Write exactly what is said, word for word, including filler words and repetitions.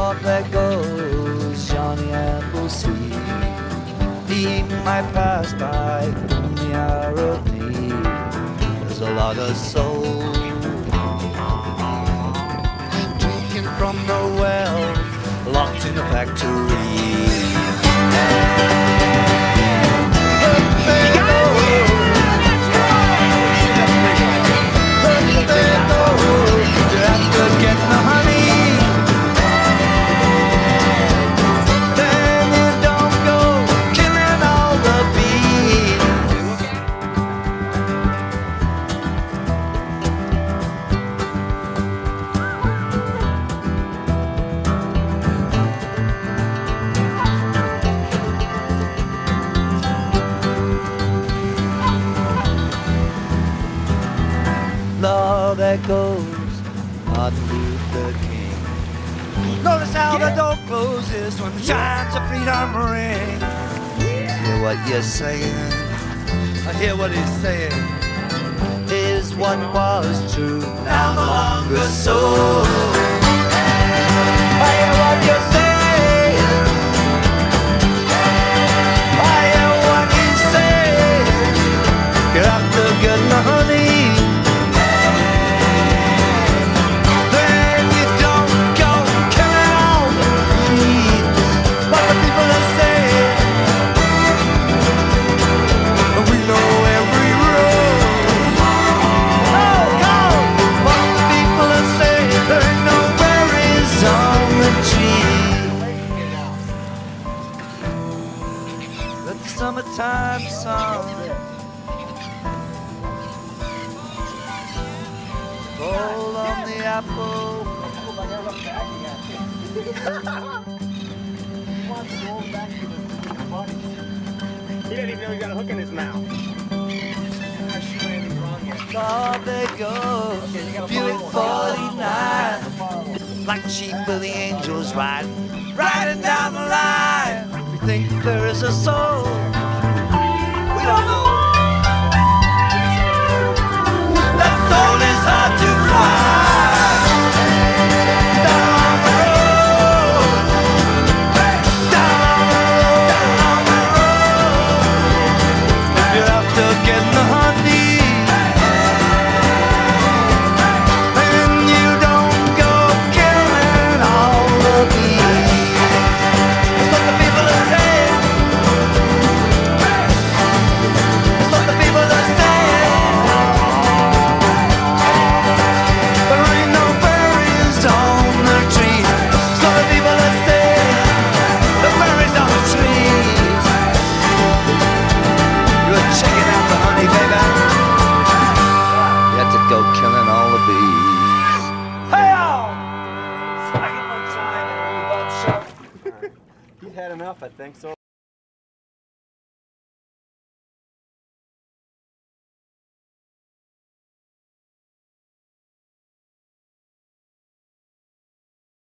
Lord, there goes Johnny Appleseed. He might pass by in the hour of need. There's a lot of souls drinking from the well, locked in a factory. Lord, there goes Martin Luther King. Notice how the door closes when the chimes of freedom ring. Hear what you're saying? I hear what he's saying. Is what was true now no longer so. I hear what you're saying. I hear what he's saying. You're after good honey. The summertime sun fall on the apple. He didn't even know he got a hook in his mouth. Oh, there goes Buick forty-nine, like sheep with the angels riding, riding down the line. We think there is a soul. We don't know. That soul is hard to find. Down the road, down the road, down the road. If you're after getting the honey, He's had enough, I think so.